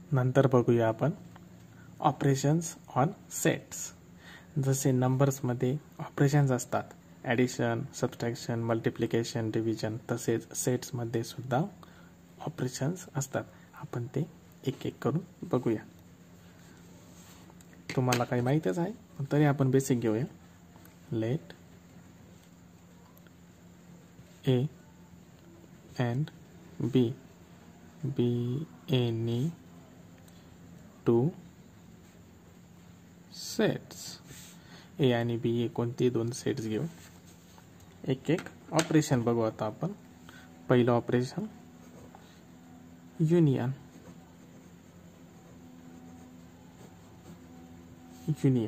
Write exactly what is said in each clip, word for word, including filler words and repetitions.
नंतर बघूया आपण ऑपरेशन्स ऑन सेट्स. जसे नंबर्समध्ये ऑपरेशन्स असतात, ॲडिशन, सबट्रॅक्शन, मल्टिप्लिकेशन, डिव्हिजन, तसेच सेट्समध्ये सुद्धा ऑपरेशन्स असतात. आपण ते एक एक करून बघूया. तुम्हाला काही माहीतच आहे, तरी आपण बेसिक घेऊया. Let A and B B any two sets. A आणि बी हे कोणते दोन सेट्स घेऊ. एक एक ऑपरेशन बघू आता आपण. पहिलं operation union. Union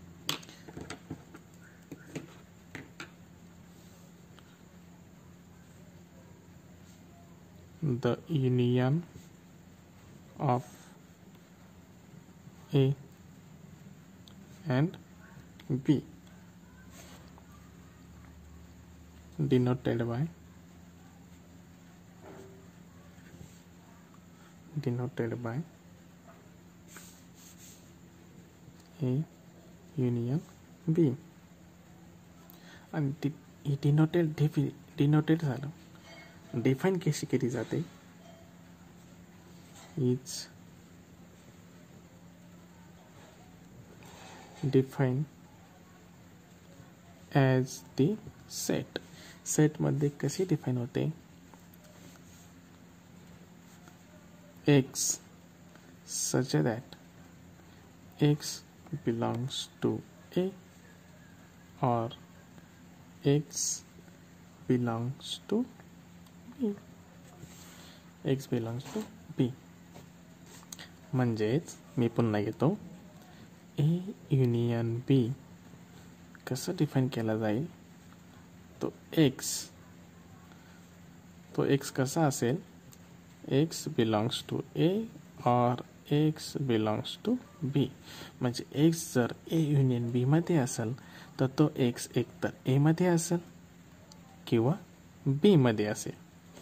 the union of A and B denoted by denoted by A union B. आणि ही डिनोटेड डिनोटेड झालं. डिफाईन कशी केली जाते. Is define as the set. सेटमध्ये कशी डिफाईन होते. X such that x belongs to A or x belongs to B. x belongs to B. म्हणजेच मी पुन्हा घेतो. A युनियन B कसं डिफाईन केला जाईल. तो x तो x कसा असेल. x belongs to A or x belongs to B. म्हणजे x जर A युनियन B मध्ये असेल तर तो x एकतर A मध्ये असेल किंवा B मध्ये असेल.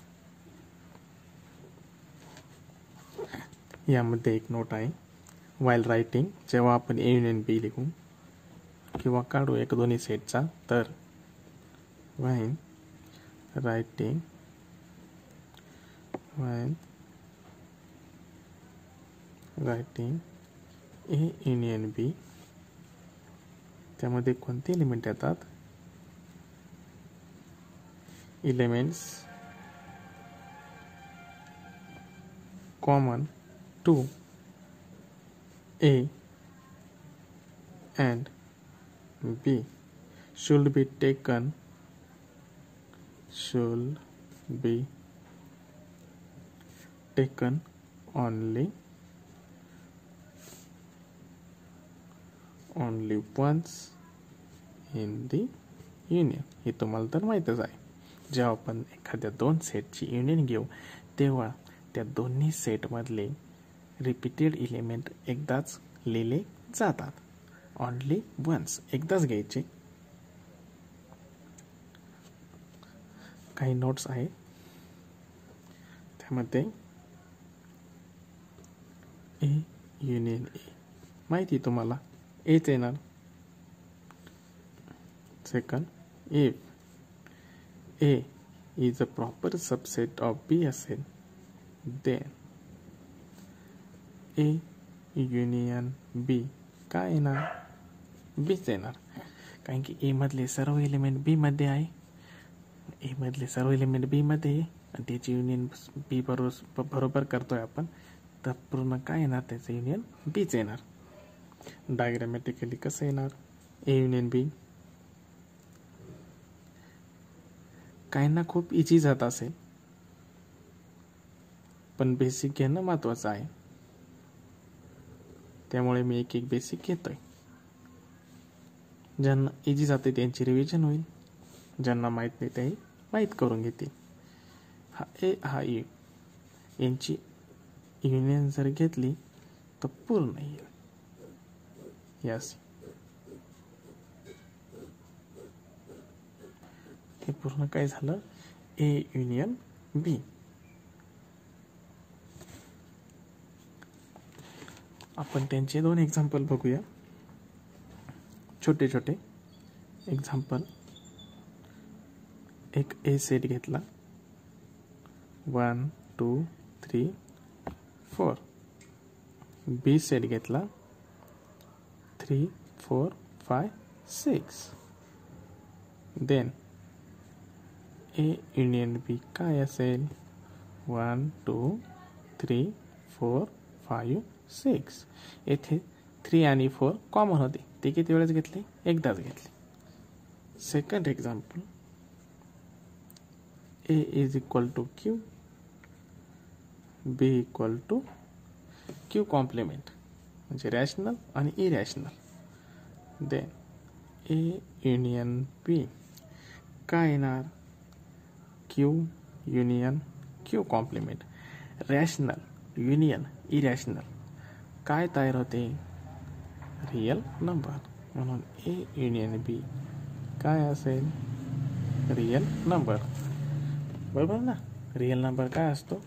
यामध्ये एक नोट आहे. वाईल रायटिंग जेव्हा आपण ए युनियन बी लिहू किंवा काढू एक दोन्ही सेटचा, तर while writing while writing A union B त्यामध्ये कोणते एलिमेंट येतात. Elements common to A and B should be taken should be taken only only once in the union. हे तुम्हाला तर माहीतच आहे. जेव्हा आपण एखाद्या दोन सेटची युनियन घेऊ तेव्हा त्या दोन्ही सेटमधले रिपीटेड एलिमेंट एकदाच लिहिले जातात. ऑनली वन्स एकदाच घ्यायचे. काही नोट्स आहेत त्यामध्ये ए युनियन ए माहिती तुम्हाला एच येणार. Second if A is a proper subset of B असेल देन ए युनियन बी काय येणार. बीच येणार. कारण की ए मधले सर्व एलिमेंट बी मध्ये आहे. ए मधले सर्व एलिमेंट बी मध्ये आहे आणि त्याची युनियन बी बरोबर बरोबर करतोय आपण, तर पूर्ण काय येणार त्याचं युनियन बीच येणार. डायग्रामॅटिकली कसं येणार. ए युनियन बी काही ना खूप इझी जात असेल पण बेसिक घेणं महत्वाचं आहे. त्यामुळे मी एक एक बेसिक घेतोय. ज्यांना इझी जाते त्यांची रिव्हिजन होईल, ज्यांना माहीत नाही ते माहीत करून घेतील. हा ए हा ए यांची युनियन जर घेतली तर पूर्ण येईल. यस हे पूर्ण काय झालं. A union B. आपण त्यांचे दोन एक्झाम्पल बघूया, छोटे छोटे एक्झाम्पल. एक ए सेट घेतला, one two three four. B set घेतला, three four five six. Then A union B काय असेल, one two three four five six. येथे थ्री आणि फोर कॉमन होते, ते किती वेळेस घेतले, एकदाच घेतले. Second example, A is equal to Q, B equal to Q complement म्हणजे रॅशनल आणि irrational. Then A union B काय येणार, Q union Q complement. Rational union irrational काय तयार होते, रियल नंबर. म्हणून ए युनियन बी काय असेल, रियल नंबर. बरोबर ना. रियल नंबर काय असतो,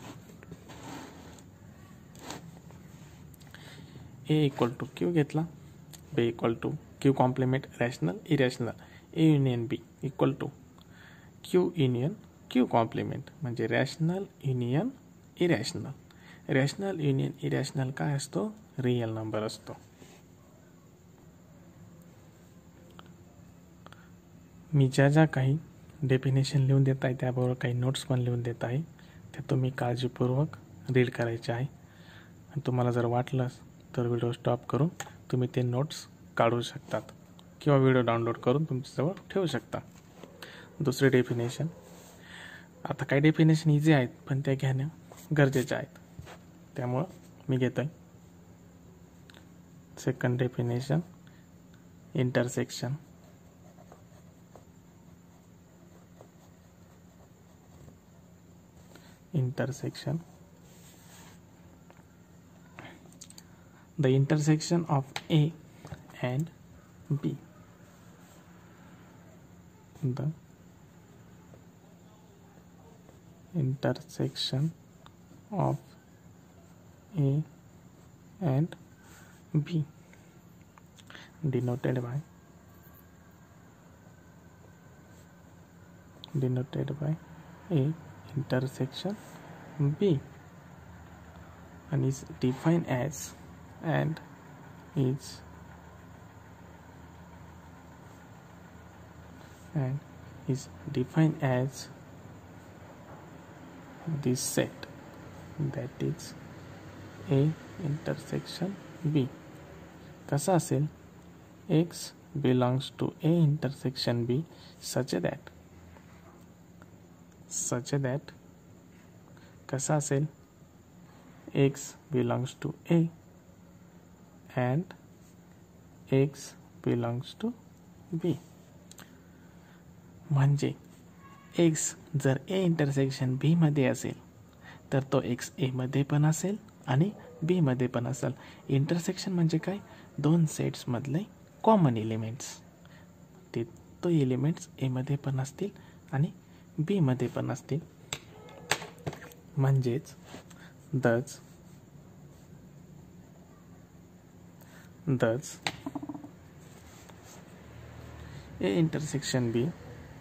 ए इक्वल टू क्यू घेतला, B equal to Q complement rational irrational. A union B equal to Q union Q complement म्हणजे rational union irrational. Rational union irrational काय असतो, रियल नंबर असतो. मी ज्या ज्या काही डेफिनेशन लिहून देत आहे त्याबरोबर काही नोट्स पण लिहून देत आहे, ते तुम्ही काळजीपूर्वक रीड करायचे आहे. आणि तुम्हाला जर वाटलं तर व्हिडिओ स्टॉप करून तुम्ही ते नोट्स काढू शकतात किंवा व्हिडिओ डाउनलोड करून तुमच्याजवळ ठेवू शकता. दुसरे डेफिनेशन, आता काही डेफिनेशन इझी आहेत पण त्या घेणं गरजेचे आहेत, त्यामुळं मी घेतो आहे. Second definition, intersection. Intersection. The intersection of A and B. The intersection of A and B denoted by denoted by A intersection B and is defined as and is and is defined as this set, that is A intersection B. कसा असेल, X belongs to A intersection B such that such that कसा असेल, X belongs to A and X belongs to B. म्हणजे X जर A intersection B मध्ये असेल तर तो X A मध्ये पण असेल आणि B मध्ये पण असेल. इंटरसेक्शन म्हणजे काय, दोन सेट्स मधले कॉमन एलिमेंट्स, ते तो एलिमेंट्स A मध्ये पण असतील आणि बी मध्ये पण असतील. म्हणजेच दच दच A intersection B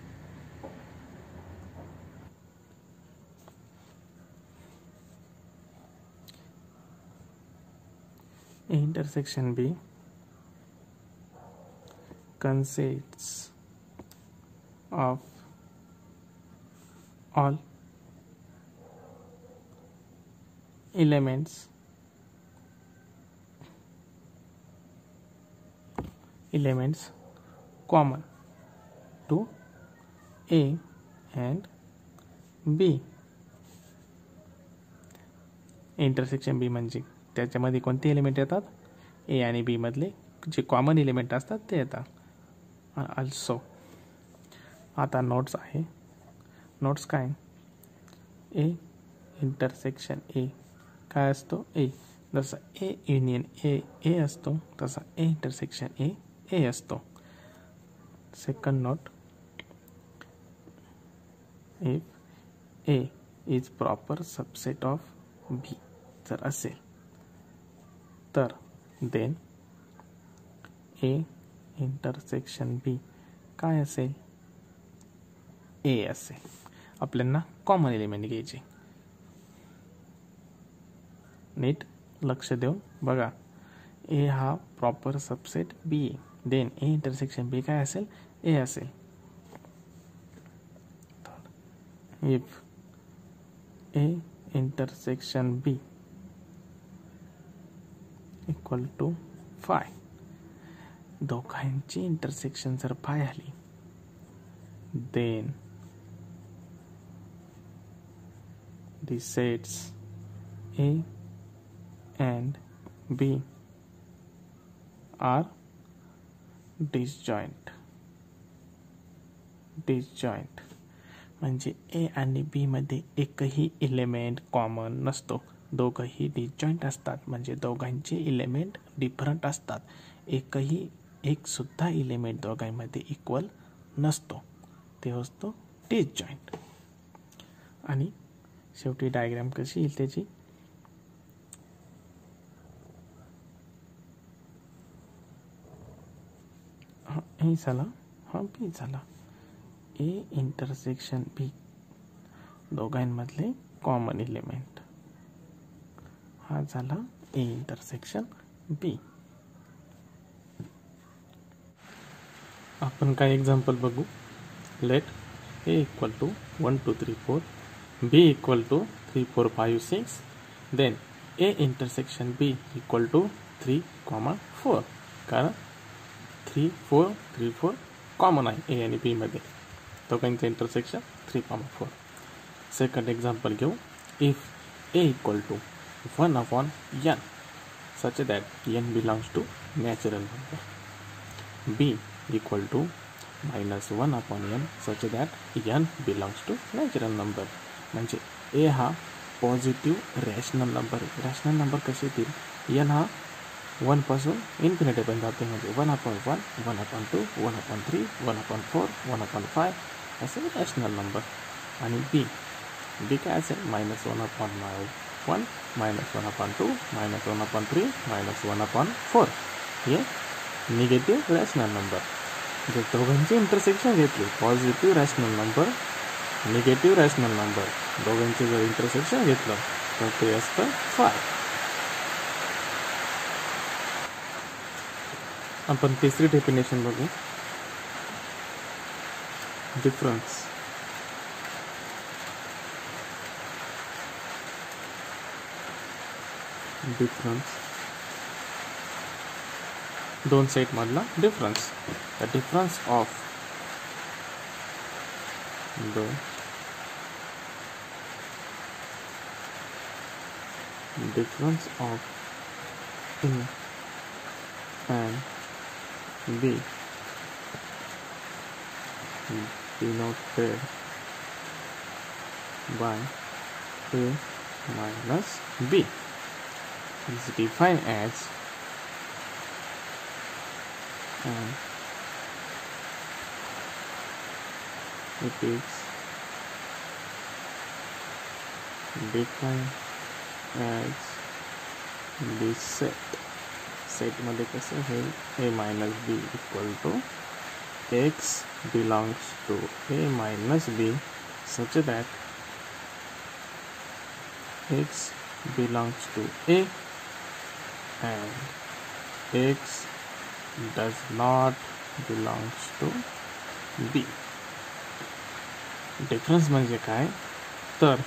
A intersection B consists of all elements elements common to A and B. Intersection B म्हणजे त्याच्यामध्ये कोणते एलिमेंट येतात, ए आणि बी मधले जे कॉमन एलिमेंट असतात ते येतात. ऑल्सो आता नोट्स आहे. नोट्स काय, ए इंटरसेक्शन ए काय असतो, ए जसा ए युनियन ए ए असतो तसा ए इंटरसेक्शन ए ए असतो. Second note, if A is proper subset of B जर असेल तर देन ए इंटरसेक्शन बी काय असेल, ए असेल. आपल्याला कॉमन एलिमेंट घ्यायचे. नीट लक्ष देऊन बघा. ए हा प्रॉपर सबसेट बी आहे. देन ए इंटरसेक्शन बी काय असेल, ए असेल. If A intersection B equal to phi, दोघांची इंटरसेक्शन जर फाय आली, then the sets A and B are disjoint. disjoint म्हणजे ए आणि बी मध्ये एकही इलेमेंट कॉमन नसतो. दोघंही डिसजॉईंट असतात, म्हणजे दोघांचे इलेमेंट डिफरंट असतात. एकही एक सुद्धा इलेमेंट दोघांमध्ये इक्वल नसतो, ते असतो डिसजॉईंट. आणि शेवटी डायग्राम कशी येईल त्याची, हा ए झाला, हा बी झाला. ए इंटरसेक्शन बी दोघांमधले कॉमन इलेमेंट, हा झाला ए इंटरसेक्शन बी. आपण काय एक्झाम्पल बघू. Let A equal to one two three four, b equal to three four five six, then a intersection b equal to three comma four, कारण three four three four common आहे a आणि b मध्ये, दोघांचे intersection three comma four. Second example घेऊ. If a equal to one upon n such that n belongs to natural number, b equal to minus one upon n such that n belongs to natural number. म्हणजे A हा positive rational number. Rational number कसे येतील, N हा one पासून infinity पर्यंत जाते, म्हणजे one upon one, one upon two, one upon three, one upon four, one upon five असे रॅशनल नंबर. आणि बी बी काय असेल, minus one upon my one, minus one upon two, minus one upon three, minus one upon four, हे negative rational number. जर दोघांचे intersection घेतले, positive rational number, negative rational number, दोघांचे जर intersection घेतलं तर ते असतं फाय. आपण तिसरी डेफिनेशन बघू. डिफरन्स डिफरन्स दोन सेट मधला difference. The difference of the difference of A and B denoted by A minus B is defined as and it is defined as this set. Set मध्ये कसं होईल, a minus b equal to x belongs to a minus b such that x belongs to a and x does not belongs to b. Difference म्हणजे काय, तर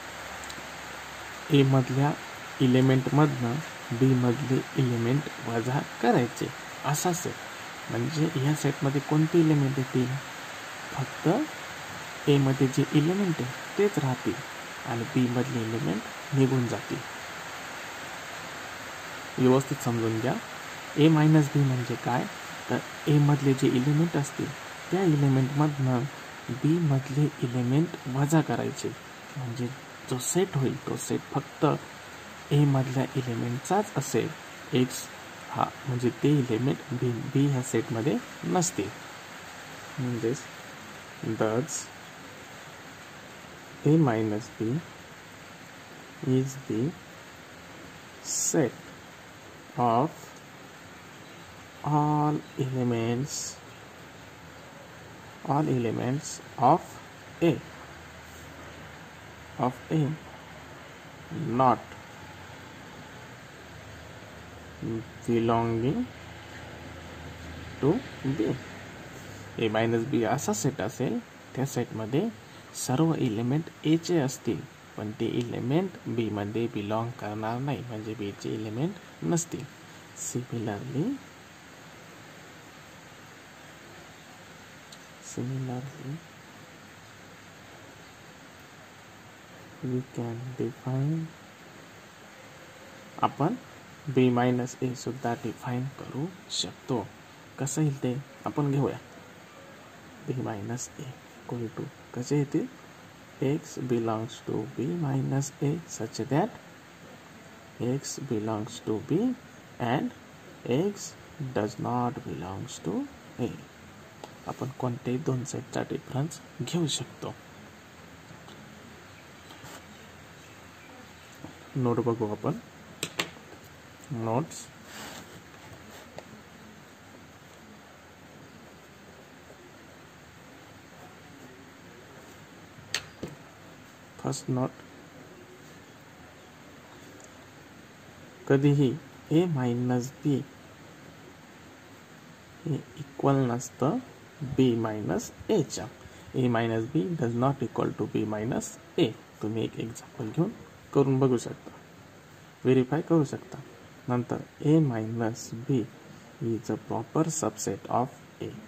ए मधल्या इलेमेंटमधनं बी मधले element वजा करायचे असा सेट. म्हणजे ह्या सेटमध्ये कोणते इलेमेंट येतील, फक्त ए मध्ये जे इलेमेंट आहे तेच राहतील आणि बी मधले इलेमेंट निघून जातील. व्यवस्थित समजून घ्या. ए मायनस बी म्हणजे काय, तर ए मधले जे इलेमेंट असतील त्या इलेमेंटमधनं बी मधले इलेमेंट वजा करायचे, म्हणजे जो सेट होईल तो सेट फक्त ए मधल्या इलेमेंटचाच असेल. एक्स हा म्हणजे ते इलेमेंट बी बी ह्या सेटमध्ये नसतील. म्हणजेच दच A minus B is the set of all elements all elements of A of A not belonging to B. A minus B असा सेट असेल, त्या सेटमध्ये सर्व एलिमेंट ए चे असतील, पण ते एलिमेंट बी मध्ये बिलॉंग करणार नाही, म्हणजे बी चे एलिमेंट नसतील. Similarly similarly we can define आपण b मायनस ए सुद्धा डिफाइन करू शकतो. कसं येईल ते आपण घेऊया. b minus A equal to कसे येतील, x belongs to b minus a such that x belongs to b and x does not belongs to a. आपण कोणत्याही दोन सेटचा डिफरन्स घेऊ शकतो. नोट बघू आपण. नोट्स फर्स्ट नोट, कधीही ए मायनस बी हे इक्वल नसतं बी मायनस ए च्या. A minus B does not equal to B minus A. तुम्ही एक एक्झाम्पल घेऊन करून बघू शकता, व्हेरीफाय करू शकता. नंतर A minus B is a proper subset of A.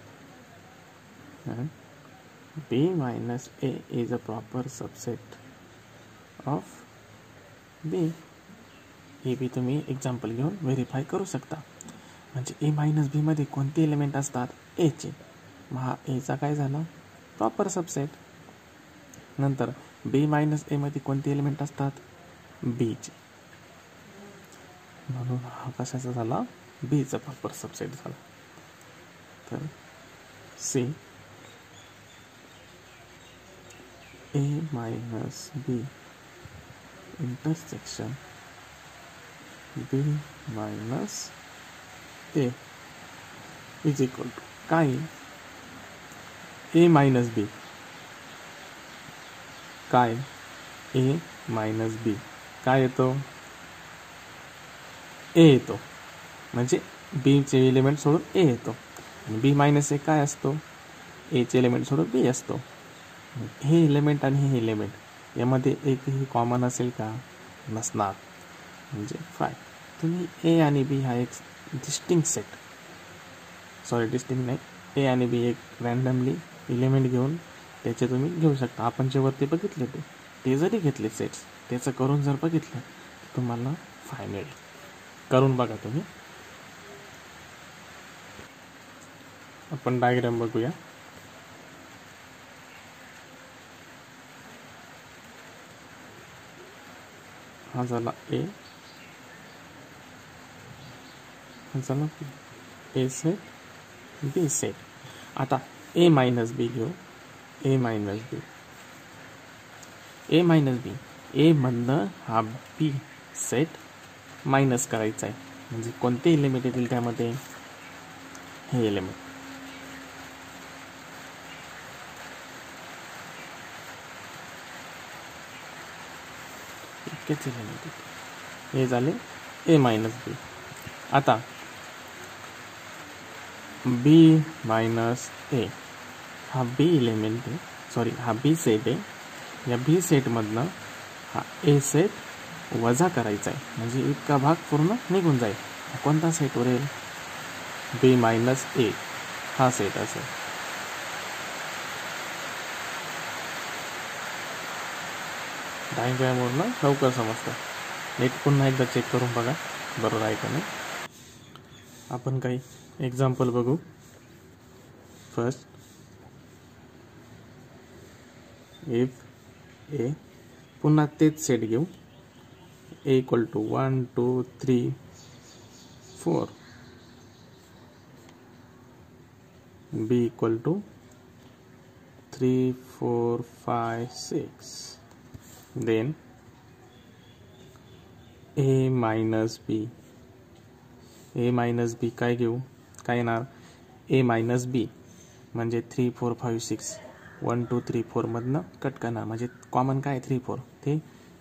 b minus a is a proper subset of b. हे बी तुम्ही एक्झाम्पल घेऊन व्हेरीफाय करू शकता. म्हणजे ए मायनस बी मध्ये कोणते एलिमेंट असतात, ए चे. मग हा ए चा काय झाला, प्रॉपर सबसेट. नंतर बी मायनस ए मध्ये कोणते एलिमेंट असतात, बी चे. म्हणून हा कशाचा झाला, बी चा प्रॉपर सबसेट झाला. तर see a minus b intersection b minus a is equal to काय, a minus b काय, a minus b काय येतो, a येतो. म्हणजे b चे एलिमेंट सोडून a येतो. आणि b मायनस a काय असतो, a चे एलिमेंट सोडून b असतो. हे एलिमेंट आणि हे एलिमेंट यामध्ये एकही कॉमन असेल का, नसणार. म्हणजे फाय. तुम्ही ए आणि बी हा एक डिस्टिंक्ट सेट, सॉरी डिस्टिंक्ट नाही, ए आणि बी एक रॅन्डमली एलिमेंट घेऊन त्याचे तुम्ही घेऊ शकता. आपण जे वरती बघितले ते ते जरी घेतले सेट्स, त्याचं करून जर बघितलं तर तुम्हाला फाय मिळेल. करून बघा तुम्ही. आपण डायग्राम बघूया. हा झाला ए, हा झाला ए सेट, बी सेट. आता ए मायनस बी घेऊ. ए मायनस बी ए मायनस बी ए मधनं हा बी सेट मायनस करायचा आहे. म्हणजे कोणते एलिमेंट येतील त्यामध्ये, हे एलिमेंट. इतकेच एलिमेंट हे झाले ए मायनस बी. आता बी मायनस ए हा बी एलिमेंट आहे, सॉरी हा बी सेट आहे. या बी सेटमधनं हा ए सेट वजा करायचा आहे. म्हणजे इतका भाग पूर्ण निघून जाईल. कोणता सेट उरेल, बी मायनस ए हा सेट असेल. डायग्रामवरनं लवकर समजतं. नेट पुन्हा एकदा चेक करून बघा बरोबर आहे का नाही. आपण काही एक्झाम्पल बघू. फर्स्ट, इफ ए, पुन्हा तेच सेट घेऊ. A equal to one two three four, B equal to three four five six. then a minus b A minus B काय घेऊ, काय येणार ए मायनस बी म्हणजे three four five six one two three फोरमधनं cut करणार म्हणजे common काय three four ते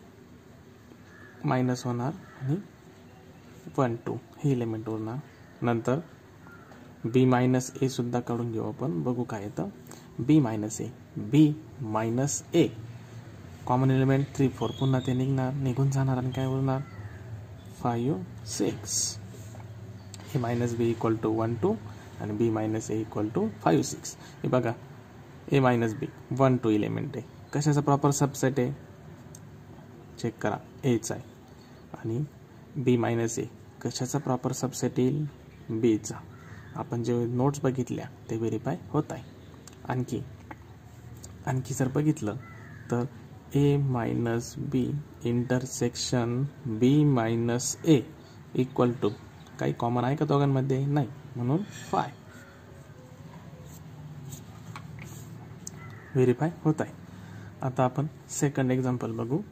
मायनस होणार आणि वन टू हे एलिमेंट उरणार. नंतर बी मायनस ए सुद्धा काढून घेऊ आपण, बघू काय येतं. B minus A B minus A common element three four पुन्हा ते निघणार निघून जाणार आणि काय उरणार five six. A minus B equal to one two आणि B minus A equal to five six. हे बघा A minus B one two element आहे, कशाचा प्रॉपर सबसेट आहे चेक करा एचा आहे. आणि बी मायनस ए कशाचा प्रॉपर सबसेट येईल बीचा. आपण जे नोट्स बघितल्या ते व्हेरीफाय होत आहे. आणखी आणखी जर बघितलं तर A minus B intersection B minus A equal to काही कॉमन आहे का दोघांमध्ये, नाही, म्हणून फाय व्हेरीफाय होत आहे. आता आपण सेकंड एक्झाम्पल बघू.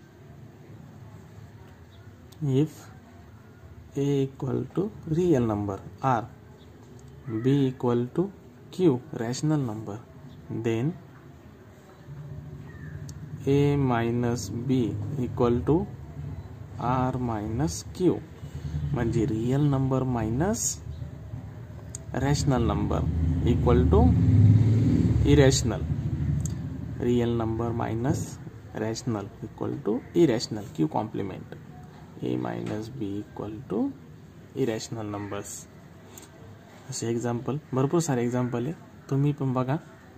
If A equal to real number R B equal to Q rational number then A minus B equal to R minus Q म्हणजे real number minus rational number equal to irrational. Real number minus rational equal to irrational Q complement. A minus B equal to irrational numbers. असे example भरपूर सारे example आहे, तुम्ही पण बघा.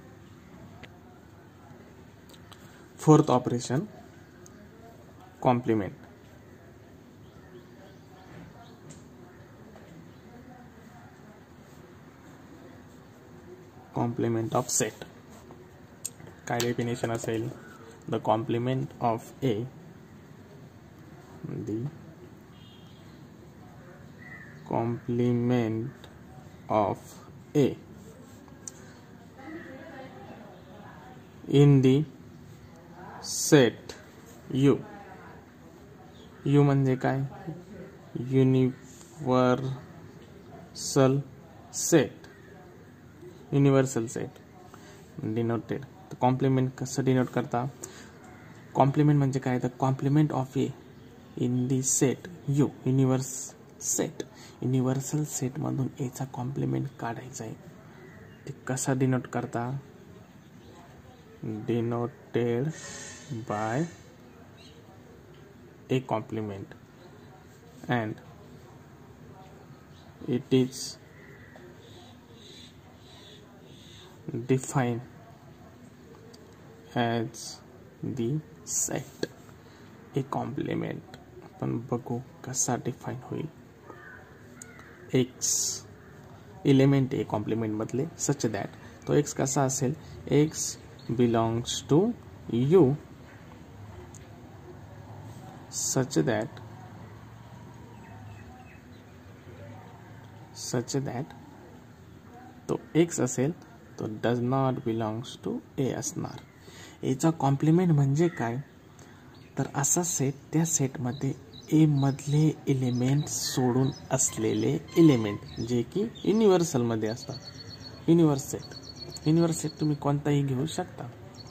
Fourth operation complement. Complement of set काय definition असेल, the complement of A the complement of A in the set U. U म्हणजे काय universal set. Universal set denoted. Complement कसं डिनोट करता, कॉम्प्लिमेंट म्हणजे काय तर complement of A in the set U universe set. Universal सेटमधून एचा complement काढायचा आहे, ते कसा डिनोट करता denoted by A complement and it is define as the set. a complement आपण बघू कसा डिफाइन होईल. x एलिमेंट ए कॉम्प्लिमेंट मधले सच दॅट तो x कसा असेल x belongs to u such that such that तो x असेल तो does not belongs to A असणार. एचा कॉम्प्लिमेंट म्हणजे काय तर असा सेट त्या सेटमध्ये ए मधले एलिमेंट सोडून असलेले एलिमेंट जे की युनिव्हर्सलमध्ये असतात. युनिव्हर्स सेट युनिव्हर्स सेट तुम्ही कोणताही घेऊ शकता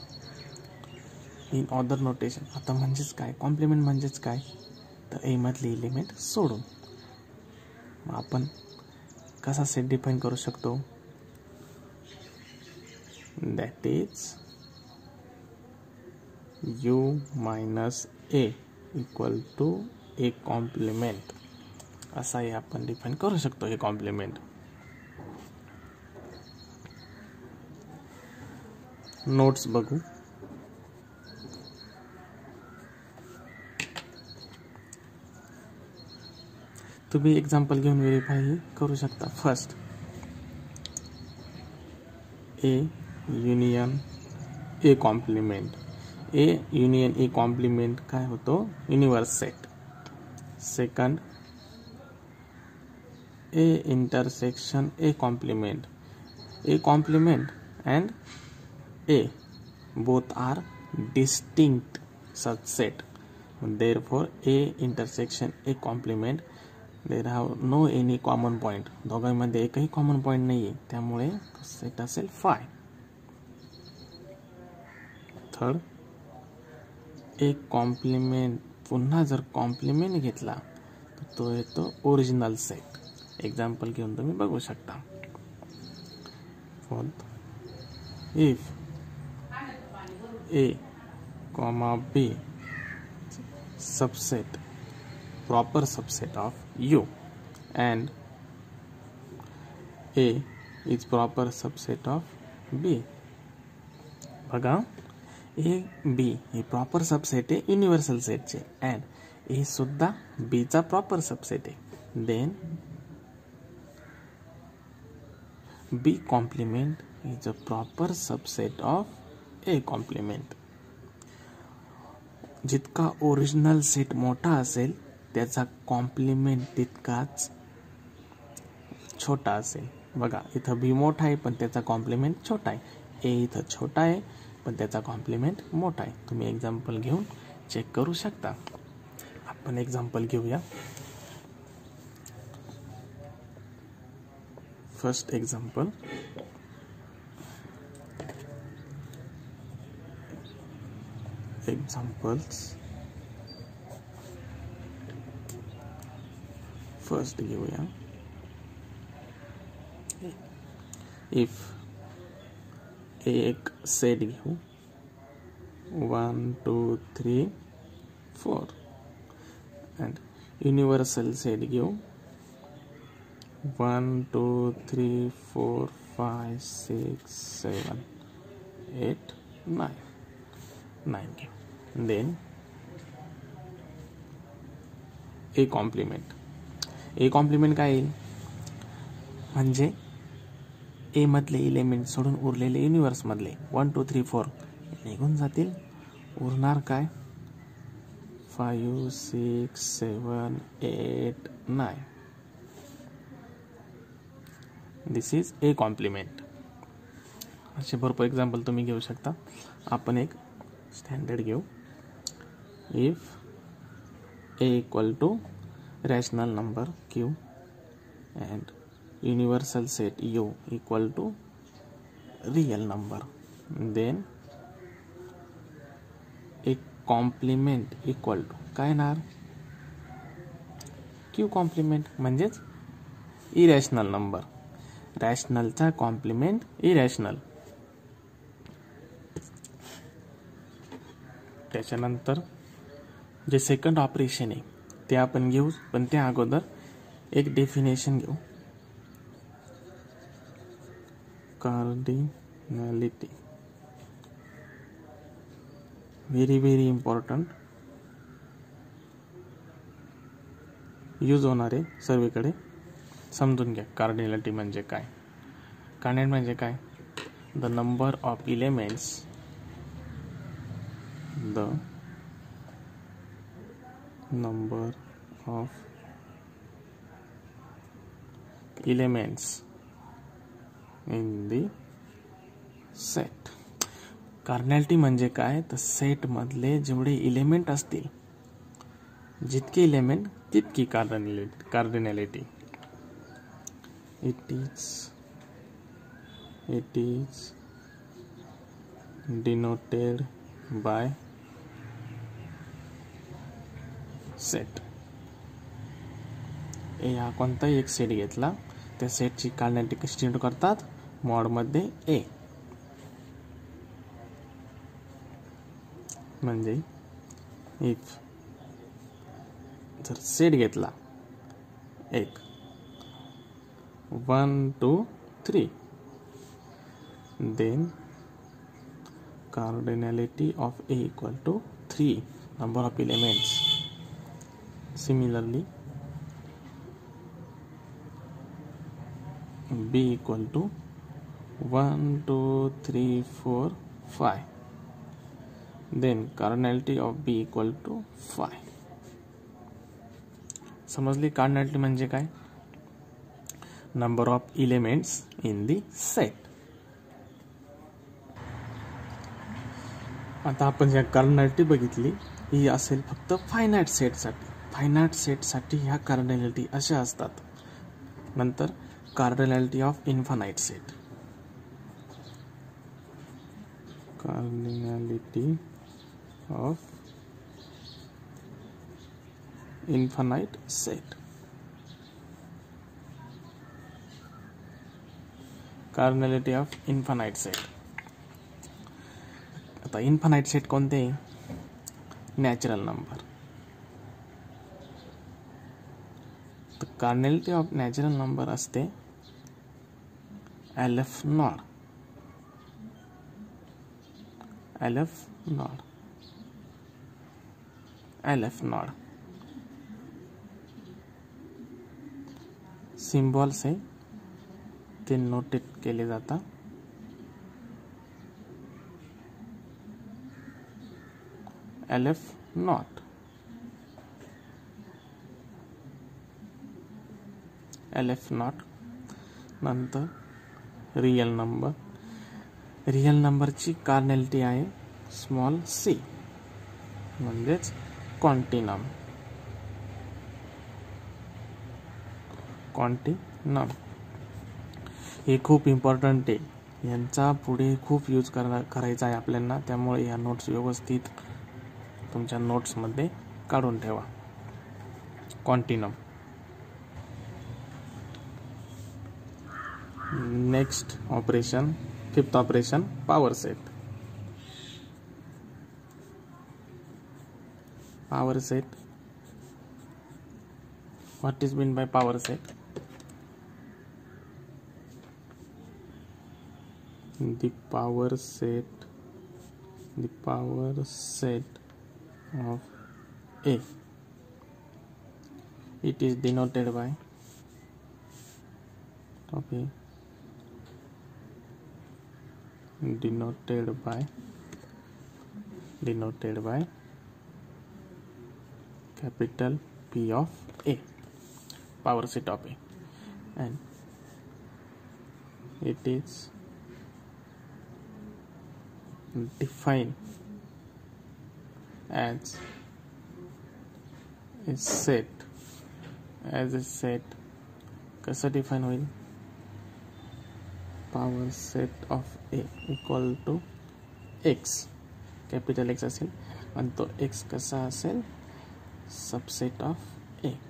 इन ऑदर नोटेशन. आता म्हणजेच काय कॉम्प्लिमेंट म्हणजेच काय तर ए मधले एलिमेंट सोडून. मग आपण कसा सेट डिफाइन करू शकतो, that is u minus a equal to a complement. असाही आपण डिफाइन करू शकतो हे कॉम्प्लिमेंट. नोट्स बघू. तुम्ही एक्झाम्पल घेऊन व्हेरीफाय करू शकता. First A union A complement. A union A complement काय होतो universe set. Second A intersection A complement. A complement and A both are distinct subset. therefore a intersection a complement there have no any common point, दोघांमध्ये एकही common point नाही आहे, त्यामुळे set असेल five. Third, एक complement, पुन्हा जर complement घेतला तर तो येतो ओरिजिनल सेट. एक्झाम्पल घेऊन तुम्ही बघू शकता. Fourth, if A comma B subset proper subset of U and A is proper subset of B. बघा, A B हे प्रॉपर सबसेट आहे युनिव्हर्सल सेटचे, अँड A सुद्धा B चा प्रॉपर सबसेट आहे. Then B complement is a proper subset of A complement. जितका original set मोठा असेल त्याचा कॉम्प्लिमेंट तितकाच छोटा असेल. बघा, इथं बी मोठा आहे पण त्याचा कॉम्प्लिमेंट छोटा आहे. ए इथं छोटा आहे पण त्याचा कॉम्प्लिमेंट मोठा आहे. तुम्ही एक्झाम्पल घेऊन चेक करू शकता. आपण एक्झाम्पल घेऊया. फर्स्ट एक्झाम्पल, एक्झाम्पल्स फर्स्ट घेऊया. इफ एक सेट घेऊ one two three four, and universal set घेऊ one two three four five six seven eight nine nine घेऊ. Then A complement. A complement काय येईल, म्हणजे ए मधले इलेमेंट सोडून उरलेले युनिव्हर्स मधले वन टू थ्री फोर निघून जातील. उरणार काय, five six seven eight nine. This is A complement. असे भरपूर एक्झाम्पल तुम्ही घेऊ शकता. आपण एक स्टँडर्ड घेऊ. If A equal to rational number Q and universal set U equal to real number, then a complement equal to काय येणार, Q कॉम्प्लिमेंट म्हणजेच इरॅशनल नंबर. रॅशनलचा कॉम्प्लिमेंट इरॅशनल. त्याच्यानंतर जे सेकंड ऑपरेशन आहे ते आपण घेऊ, पण त्या अगोदर एक डेफिनेशन घेऊ. Cardinality very very important, use होणार आहे सर्वीकडे. समजून घ्या कार्डिनॅलिटी म्हणजे काय. कार्डिनल म्हणजे काय, द नंबर ऑफ इलेमेंट्स द number of elements in the set. Cardinality म्हणजे काय, तर सेट मधले जेवढे इलेमेंट असतील, जितके इलेमेंट तितकी cardinality. Cardinality it is it is denoted by set. A हा कोणताही एक सेट घेतला, त्या सेटची कार्डिनॅलिटी कशी डिनोट करतात, मॉडमध्ये ए. म्हणजे इफ जर सेट घेतला एक one two three, then cardinality of A equal to three number of elements. Similarly, B equal to one, two, three, four, five. Then cardinality of B equal to five. समजली cardinality म्हणजे काय, number of elements in the set. आता आपण ज्या कार्डिनॅलिटी बघितली ही असेल फक्त finite set साठी. फायनाईट सेटसाठी ह्या कार्डिनॅलिटी अशा असतात. नंतर cardinality of infinite set. Cardinality of infinite set. Cardinality of infinite set. आता इन्फानाइट सेट कोणते? Natural number. तर कार्डिनॅलिटी ऑफ नॅचरल नंबर असते aleph naught. Aleph naught. Aleph naught symbol से ते नोटेट केले जाता. Aleph naught. Aleph naught. नंतर real number. Real नंबरची कार्डिनॅलिटी आहे स्मॉल सी, म्हणजेच क्वांटिनम. क्वांटिनम हे खूप इम्पॉर्टंट आहे. यांचा पुढे खूप यूज करा करायचा आहे आपल्याला. त्यामुळे या नोट्स व्यवस्थित तुमच्या नोट्समध्ये काढून ठेवा. क्वांटिनम. Next operation, fifth operation, power set. Power set. What is mean by power set? The power set, the power set of A, it is denoted by of A, denoted by denoted by capital P of A, power set of A, and it is defined as a set. as a set कसं define होईल? Power set of A equal to X. Capital X असेल आणि तो X कसा असेल? Subset of A.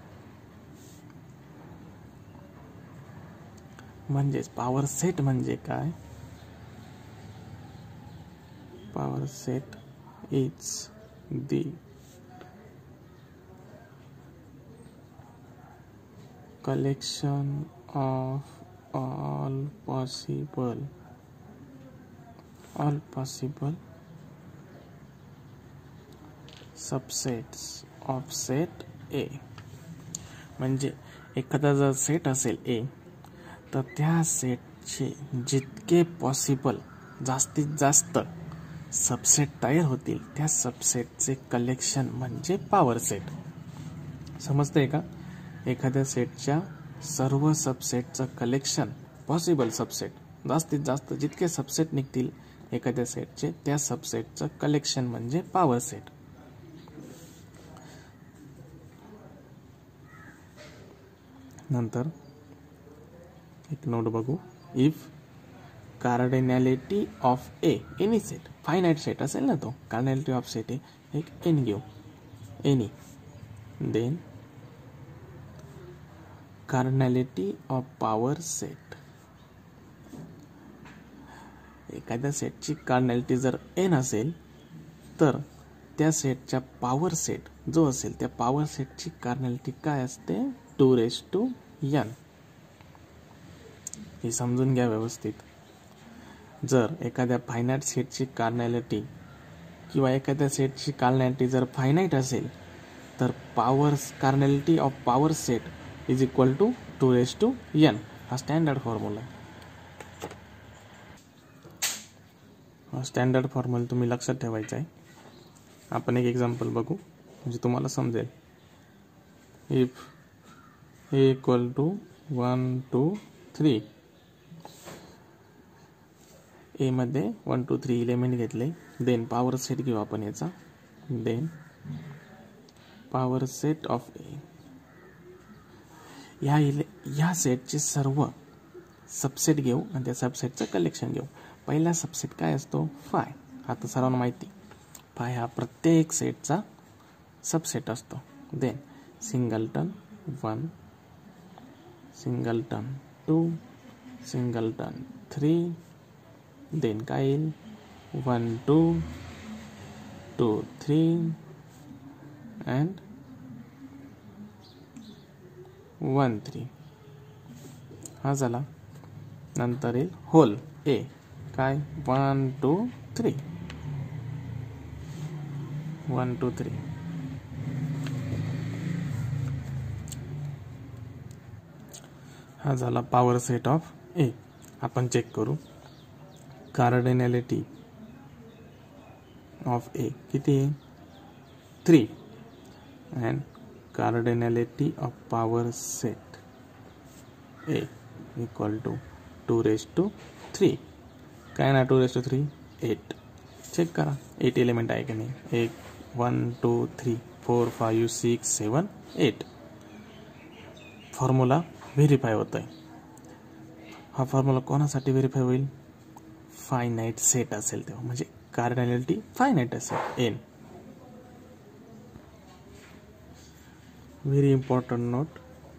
म्हणजेच power set म्हणजे काय? Power set is the collection of all possible all possible subsets of set A. म्हणजे एखादा जर सेट असेल A, तर त्या सेटचे जितके पॉसिबल जास्तीत जास्त सबसेट तयार होतील त्या सबसेटचे कलेक्शन म्हणजे पॉवर सेट. समजतंय का? एखाद्या सेटच्या सर्व सबसेटचं कलेक्शन, पॉसिबल सबसेट, जास्तीत जास्त जितके सबसेट निघतील एखाद्या सेटचे त्या सबसेटचं कलेक्शन म्हणजे पॉवर सेट. नंतर एक नोट बघू. If cardinality of A any set, finite set असेल ना तो, कार्डिनॅलिटी ऑफ सेट आहे एक एन घेऊ, any, then cardinality of power set. एखाद्या सेटची कार्डिनॅलिटी जर एन असेल तर त्या सेटच्या पॉवर सेट जो असेल त्या पॉवर सेटची कार्डिनॅलिटी काय असते? Two raise to N. हे समजून घ्या व्यवस्थित. जर एखाद्या फायनाइट सेटची कार्डिनॅलिटी किंवा एखाद्या सेटची कार्डिनॅलिटी जर फायनाइट असेल तर power cardinality of power set is equal to two raise to N. हा स्टँडर्ड फॉर्म्युला आहे. हा स्टँडर्ड फॉर्म्युला तुम्ही लक्षात ठेवायचा आहे. आपण एक एक्झाम्पल बघू म्हणजे तुम्हाला समजेल. If A equal to one two three, A मध्ये वन टू थ्री इलेमेंट घेतले, देन पॉवर सेट घेऊ आपण याचा, then power set of A. या इले या सेटचे सर्व सबसेट घेऊ आणि त्या सबसेटचं कलेक्शन घेऊ. पहिला सबसेट काय असतो? फाय. आता सर्वांना माहिती, फाय हा प्रत्येक सेटचा सबसेट असतो. Then singleton one, singleton two, singleton three, then काय येईल? One two, two three and one three. हा झाला. नंतर येईल होल ए. काय? One two three, one two three. हा झाला पॉवर सेट ऑफ ए. आपण चेक करू. कार्डिनॅलिटी ऑफ ए किती आहे? Three. And cardinality of power set A equal to two raise to three. काय ना two raise to three? Eight. Check करा eight element आहे की नाही. एक, one two three four five six seven eight. Formula verify होत आहे. हा फॉर्म्युला कोणासाठी व्हेरीफाय होईल? फायनाईट सेट असेल तेव्हा, म्हणजे कार्डिनॅलिटी फायनाईट असेल. N. Very important note.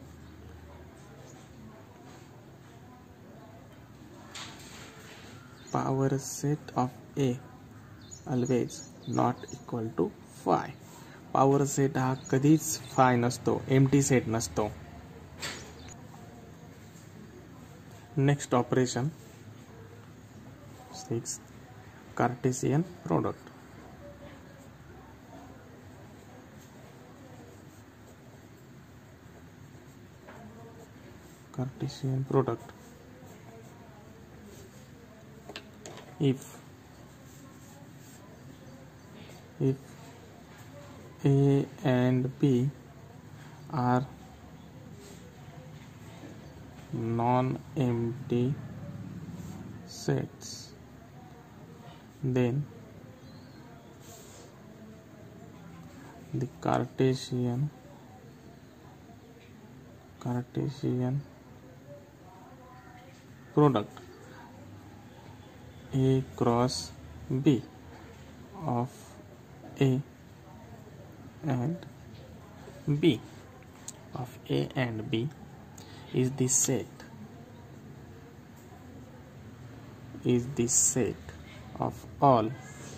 Power set of A always not equal to phi. Power set हा कधीच फाय नसतो, एम्प्टी सेट नसतो. Next operation six, cartesian product. Cartesian product. if if A and B are non-empty sets, then the Cartesian Cartesian product A cross B of A and B of A and B is the set is the set of all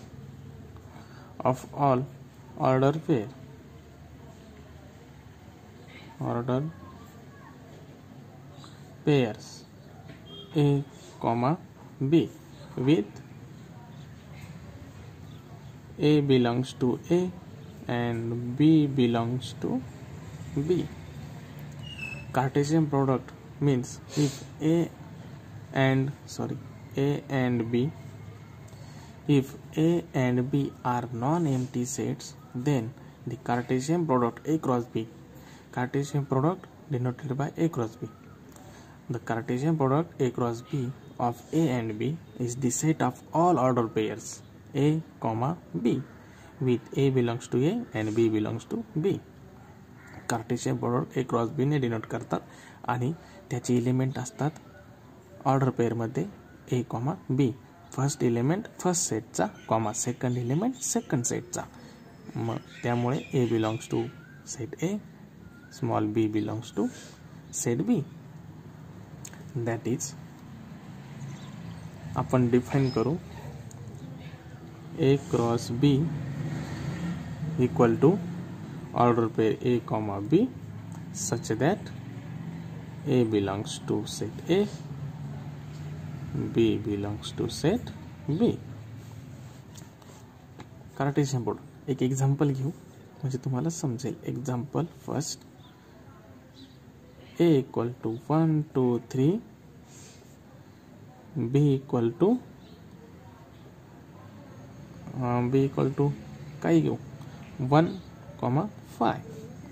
of all order pair order pairs A comma B with A belongs to A and B belongs to B. Cartesian product means if A and sorry A and B if A and B are non-empty sets, then the Cartesian product A cross B. Cartesian product denoted by A cross B. The Cartesian product A cross B of A and B is the set of all order pairs A comma B with A belongs to A and B belongs to B. Cartesian product A cross B ने denote करतात आणि त्याचे element असतात order pair मध्ये A comma B. First element first सेटचा comma second element second सेटचा. मग त्यामुळे A belongs to set A, small b belongs to set B. That is आपण डिफाइन करू A cross B equal to order pair A comma B such that A belongs to set A, B belongs to set B. Cartesian product एक example घेऊ म्हणजे तुम्हाला समजेल. Example first. A equal to one, two, three, B equal to uh, B equal to काय घेऊ one comma five.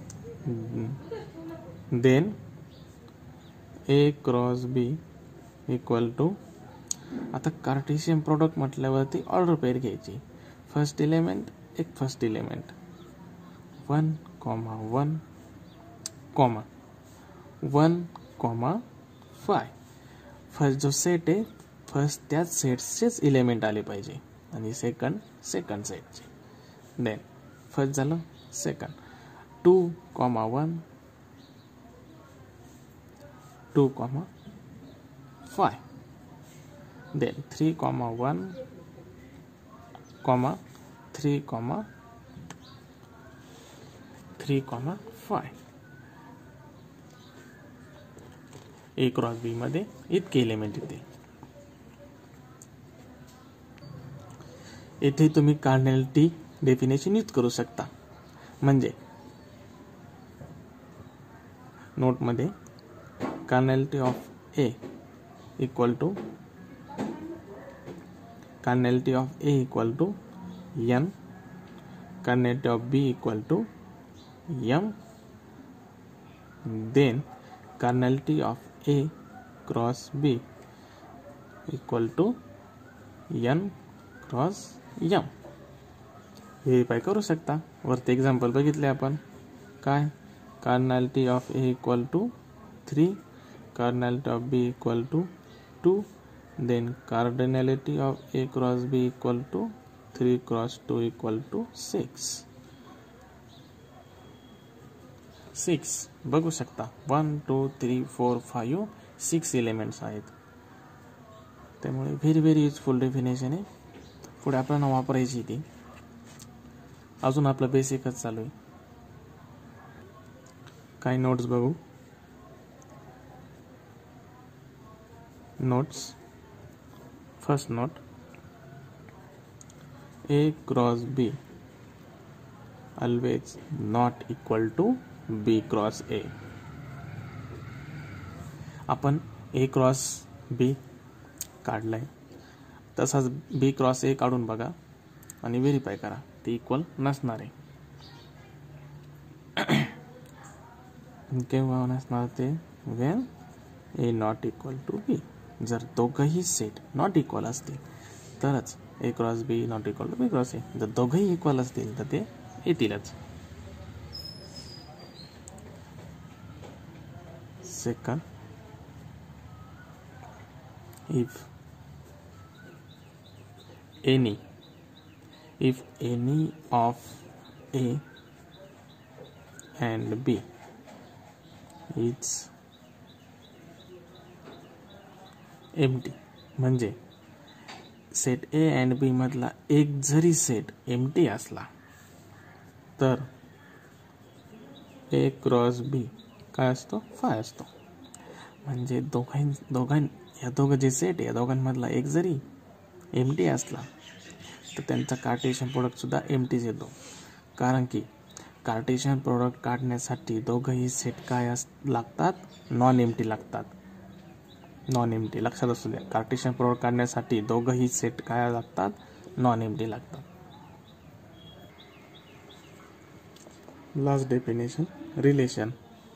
Then A cross B equal to आता Cartesian product म्हटल्यावरती order pair घ्यायची. फर्स्ट एलिमेंट एक first element one comma one comma one comma फाय. First जो set आहे first त्याच सेट्सचेच इलेमेंट आले पाहिजे आणि सेकंड सेकंड सेटचे. देन फर्स्ट झालं second two comma one two comma five. Then three comma one comma three comma three comma five. A cross B मध्ये इतके एलिमेंट येते. येथे तुम्ही कार्डिनॅलिटी डेफिनेशन यूज करू शकता. म्हणजे नोटमध्ये cardinality of A equal to cardinality of A equal to N, cardinality of B equal to M, then cardinality of A cross B equal to N cross M. Verify करू शकता. वरती example बघितले आपण. काय cardinality of A equal to three, cardinality of B equal to two, then cardinality of A cross B equal to three cross two equal to six. Six बघू शकता. One two three four five six elements आहेत. त्यामुळे very very useful definition आहे. पुढे आपल्याला वापरायची ती. अजून आपलं बेसिकच चालू आहे. काही नोट्स बघू. Notes first note A cross B always not equal to B cross A. आपण ए क्रॉस बी काढलाय तसाच बी क्रॉस ए काढून बघा आणि व्हेरीफाय करा ते इक्वल नसणार आहे. केव्हा नसणार ते when A not equal to B. जर दोघंही सेट नॉट इक्वल असतील तरच A cross B not equal to B cross A. जर दोघंही इक्वल असतील तर ते येतीलच. Second, if any if any of A and B is empty, म्हणजे सेट ए अँड बी मधला एक जरी सेट एम्प्टी असला तर ए क्रॉस बी काय असतो फाय असतो. म्हणजे दोघां दोघां या दोघं जे सेट आहे या दोघांमधला एक जरी एम्प्टी असला तर त्यांचा कार्टेशियन प्रोडक्ट सुद्धा एम्प्टीच येतो. कारण की कार्टेशियन प्रोडक्ट काढण्यासाठी दोघंही सेट काय अस लागतात नॉन एम्प्टी लागतात. नॉन एम्प्टी लक्षात असू द्या. कार्टेशियन प्रोडक्ट काढण्यासाठी दोघंही सेट काय लागतात नॉन एम्प्टी लागतात. Last definition relation.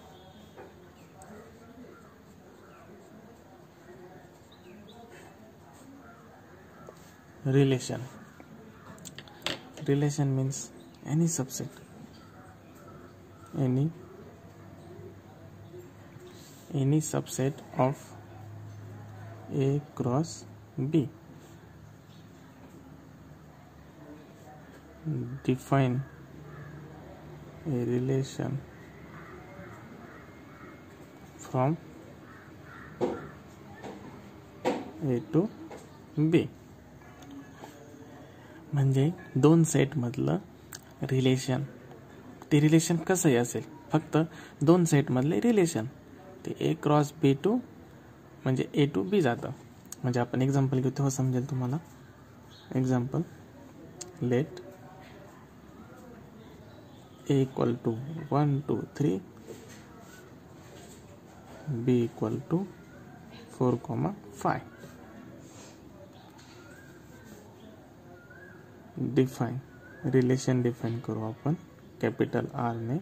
Relation. Relation means any subset, any any subset of A cross B. Define a relation from A to B. म्हणजे दोन सेट मधलं रिलेशन. ते रिलेशन कसंही असेल फक्त दोन सेट मधले रिलेशन ते ए क्रॉस बी टू म्हणजे ए टू बी जातं. म्हणजे आपण एक्झाम्पल घेऊ तेव्हा समजेल तुम्हाला. Example let A equal to one two three, B equal to four comma five. Define relation define करू आपण कॅपिटल आर ने.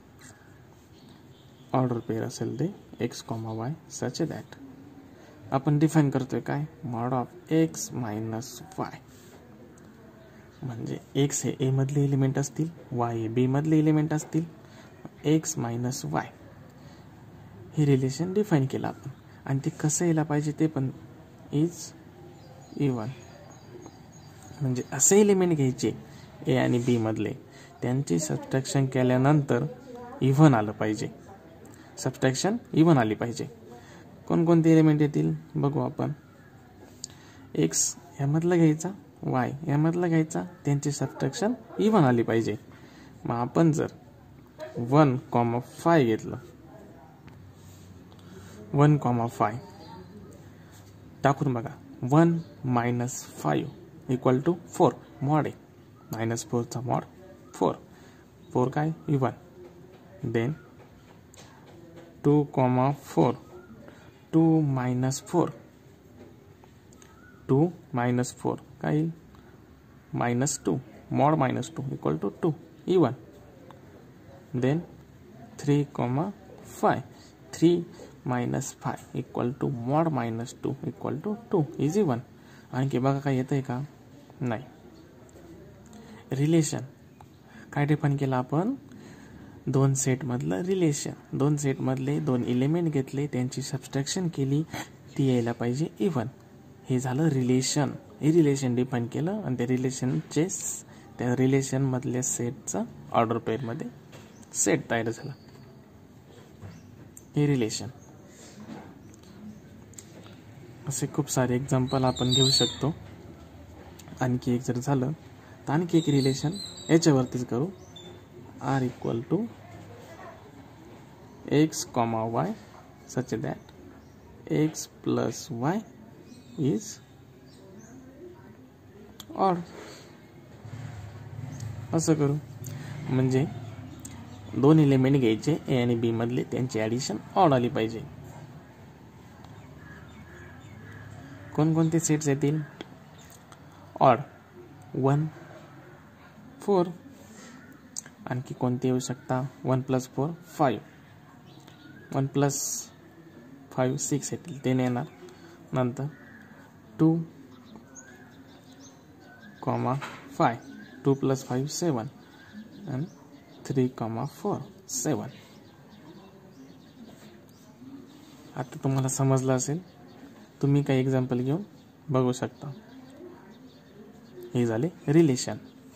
ऑर्डर पेयर असेल ते X comma Y such that. आपण डिफाइन करतोय काय mod of X minus Y. म्हणजे X हे ए मधले एलिमेंट असतील, वाय हे बी मधले एलिमेंट असतील एक्स मायनस वाय हे रिलेशन डिफाईन केलं आपण आणि ते कसं यायला पाहिजे ते पण इज इवन. म्हणजे असे एलिमेंट घ्यायचे ए आणि बी मधले त्यांची सबट्रॅक्शन केल्यानंतर इव्हन आलं पाहिजे. सबट्रॅक्शन इव्हन आली पाहिजे. कोणकोणते एलिमेंट येतील बघू आपण. एक्स यामधला घ्यायचा, वाय यामधला घ्यायचा, त्यांची सबट्रॅक्शन इव्हन आली पाहिजे. मग आपण जर वन कॉमा फाय घेतलं, वन कॉमा फाय टाकून बघा. One minus five equal to four. Mod आहे मायनस फोरचा मॉड फोर. फोर काय even. Then two comma four. Two minus four. Two minus four काय minus two. Mod minus two equal to two two. Then three comma five. Three minus five equal to mod minus two equal to two two is. Even बघा काय येतंय का नाही. Relation काय define केलं आपण. दोन सेटमधलं रिलेशन. दोन सेटमधले दोन एलिमेंट घेतले त्यांची सबट्रॅक्शन केली ती यायला पाहिजे इवन. हे झालं रिलेशन. हे रिलेशन डिफाईन केलं आणि त्या रिलेशनचे त्या रिलेशनमधल्या सेटचा ऑर्डर पेअरमध्ये सेट तयार झाला. हे रिलेशन. असे खूप सारे एक्झाम्पल आपण घेऊ शकतो. आणखी एक जर झालं तर आणखी एक रिलेशन याच्यावरतीच करू. R equal to X comma Y such that X plus Y is odd. असं करू. म्हणजे दोन एलिमेंट घ्यायचे ए आणि बी मधले त्यांची ॲडिशन ऑड आली पाहिजे. कोणकोणते सेट्स येतील ऑड. One four. आणखी कोणते येऊ शकता. One plus four five. One plus five six येतील ते येणार. नंतर two comma five. Two plus five seven आणि थ्री कॉमा फोर सेवन. आता तुम्हाला समजलं असेल. तुम्ही काही एक्झाम्पल घेऊन बघू शकता. हे झाले रिलेशन.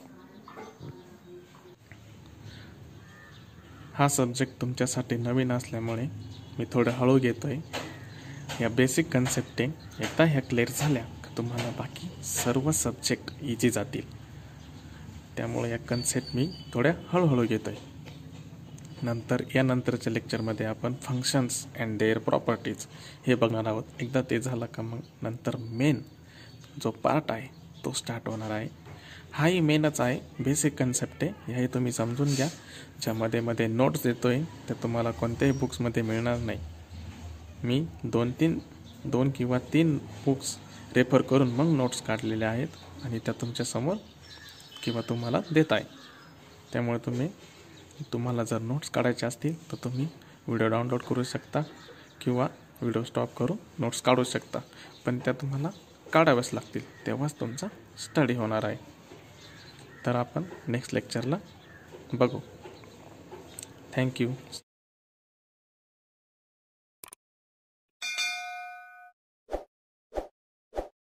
हा सब्जेक्ट तुमच्यासाठी नवीन असल्यामुळे मी थोडं हळू घेतोय. या बेसिक कन्सेप्ट एकदा ह्या क्लिअर झाल्या की तुम्हाला बाकी सर्व सब्जेक्ट इझी जातील. त्यामुळे या कन्सेप्ट मी थोड्या हळूहळू घेतोय. नंतर या नंतरच्या लेक्चरमध्ये आपण फंक्शन्स अँड देअर प्रॉपर्टीज हे बघणार आहोत. एकदा ते झालं का मग नंतर मेन जो पार्ट आहे तो स्टार्ट होणार आहे. हाही मेनच आहे. बेसिक कन्सेप्ट आहे. हे तुम्ही समजून घ्या. ज्यामध्ये मध्ये नोट्स देतोय त्या तुम्हाला कोणत्याही बुक्समध्ये मिळणार नाही. मी दोन तीन दोन किंवा तीन बुक्स रेफर करून मग नोट्स काढलेल्या आहेत आणि त्या तुमच्यासमोर किंवा तुम्हाला देत आहे. त्यामुळे तुम्ही तुम्हाला जर नोट्स काढायचे असतील तर तुम्ही व्हिडिओ डाउनलोड करू शकता किंवा व्हिडिओ स्टॉप करून नोट्स काढू शकता. पण त्या तुम्हाला काढाव्याच लागतील तेव्हाच तुमचा स्टडी होणार आहे. तर आपण नेक्स्ट लेक्चरला बघू. थँक्यू.